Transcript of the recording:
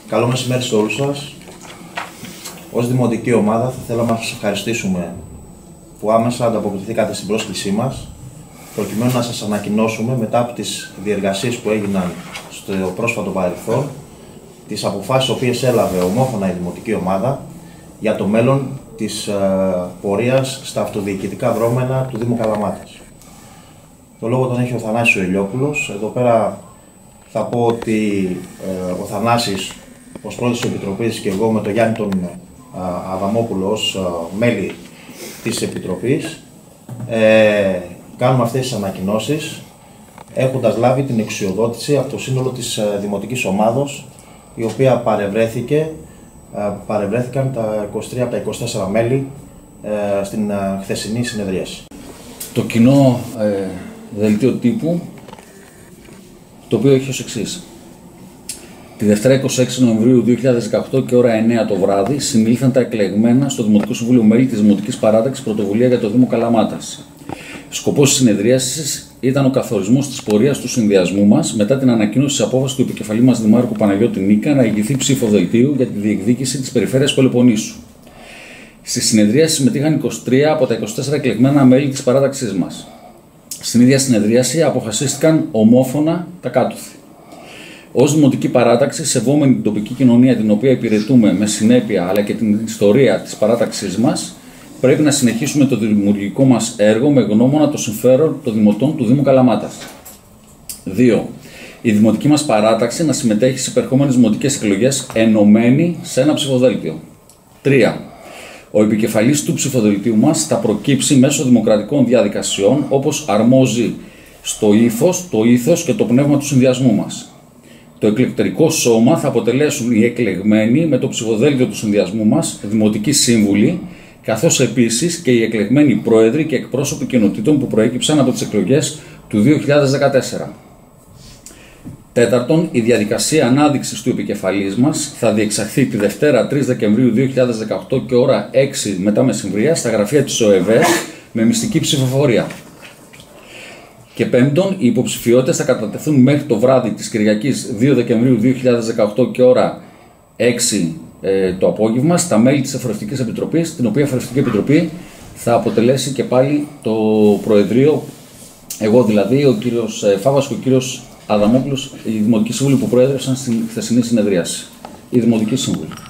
Καλό μεσημέρι σε όλους σας. Ως δημοτική ομάδα θα θέλαμε να σας ευχαριστήσουμε που άμεσα ανταποκριθήκατε στην πρόσκλησή μας, προκειμένου να σας ανακοινώσουμε μετά από τις διεργασίες που έγιναν στο πρόσφατο παρελθόν, τις αποφάσεις οποίες έλαβε ομόφωνα η δημοτική ομάδα για το μέλλον της πορείας στα αυτοδιοικητικά δρόμενα του Δήμου Καλαμάτας. Το λόγο τον έχει ο Θανάσης ο Ηλιόπουλος. Εδώ πέρα θα πω ότι ο Θανάσης ως πρόεδρος της Επιτροπής και εγώ με τον Γιάννη τον Αδαμόπουλο ως μέλη της Επιτροπής κάνουμε αυτές τις ανακοινώσεις έχοντας λάβει την εξουσιοδότηση από το σύνολο της Δημοτικής Ομάδος, η οποία παρευρέθηκαν τα 23 από τα 24 μέλη στην χθεσινή συνεδρίαση. Το κοινό δελτίο τύπου, το οποίο έχει ως εξής. Τη Δευτέρα 26 Νοεμβρίου 2018 και ώρα 9 το βράδυ συνήλθαν τα εκλεγμένα στο Δημοτικό Συμβούλιο μέλη της Δημοτικής Παράταξης Πρωτοβουλία για το Δήμο Καλαμάτας. Σκοπός της συνεδρίασης ήταν ο καθορισμός της πορείας του συνδυασμού μας μετά την ανακοίνωση της απόφασης του επικεφαλή μας Δημάρχου Παναγιώτη Νίκα να ηγηθεί ψηφοδελτίου για τη διεκδίκηση της περιφέρειας Πελοποννήσου. Στη συνεδρίαση συμμετείχαν 23 από τα 24 εκλεγμένα μέλη της παράταξής μας. Στην ίδια συνεδρίαση αποφασίστηκαν ομόφωνα τα κάτωθη. Ως δημοτική παράταξη, σεβόμενη την τοπική κοινωνία την οποία υπηρετούμε με συνέπεια αλλά και την ιστορία της παράταξής μας, πρέπει να συνεχίσουμε το δημιουργικό μας έργο με γνώμονα το συμφέρον των δημοτών του Δήμου Καλαμάτας. 2. Η δημοτική μας παράταξη να συμμετέχει στις επερχόμενες δημοτικές εκλογές ενωμένη σε ένα ψηφοδέλτιο. 3. Ο επικεφαλής του ψηφοδελτίου μας θα προκύψει μέσω δημοκρατικών διαδικασιών όπως αρμόζει στο ύφος, το ήθος και το πνεύμα του συνδυασμού μας. Το εκλεκτορικό σώμα θα αποτελέσουν οι εκλεγμένοι με το ψηφοδέλτιο του συνδυασμού μας, δημοτικοί σύμβουλοι, καθώς επίσης και οι εκλεγμένοι πρόεδροι και εκπρόσωποι κοινοτήτων που προέκυψαν από τις εκλογές του 2014. 4. Η διαδικασία ανάδειξης του επικεφαλής μας θα διεξαχθεί τη Δευτέρα 3 Δεκεμβρίου 2018 και ώρα 6 μετά μεσημβρία στα γραφεία της ΟΕΒΕ με μυστική ψηφοφορία. Και 5. Οι υποψηφιότητες θα κατατεθούν μέχρι το βράδυ της Κυριακής 2 Δεκεμβρίου 2018 και ώρα 6 το απόγευμα στα μέλη της Εφορευτικής Επιτροπής, την οποία Εφορευτική Επιτροπή θα αποτελέσει και πάλι το Προεδρείο, εγώ δηλαδή, ο κύριος Φάβας και ο κύριος Αδαμόπουλος, οι Δημοτικοί Σύμβουλοι που προέδρευσαν στην χθεσινή συνεδρίαση. Οι Δημοτικοί Σύμβουλοι.